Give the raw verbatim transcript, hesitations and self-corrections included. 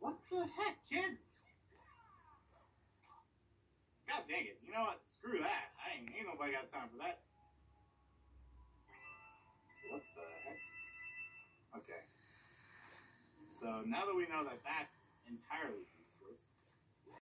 What the heck, kid? God dang it. You know what? Screw that. I ain't, ain't nobody got time for that. What the heck? Okay. So now that we know that that's entirely useless,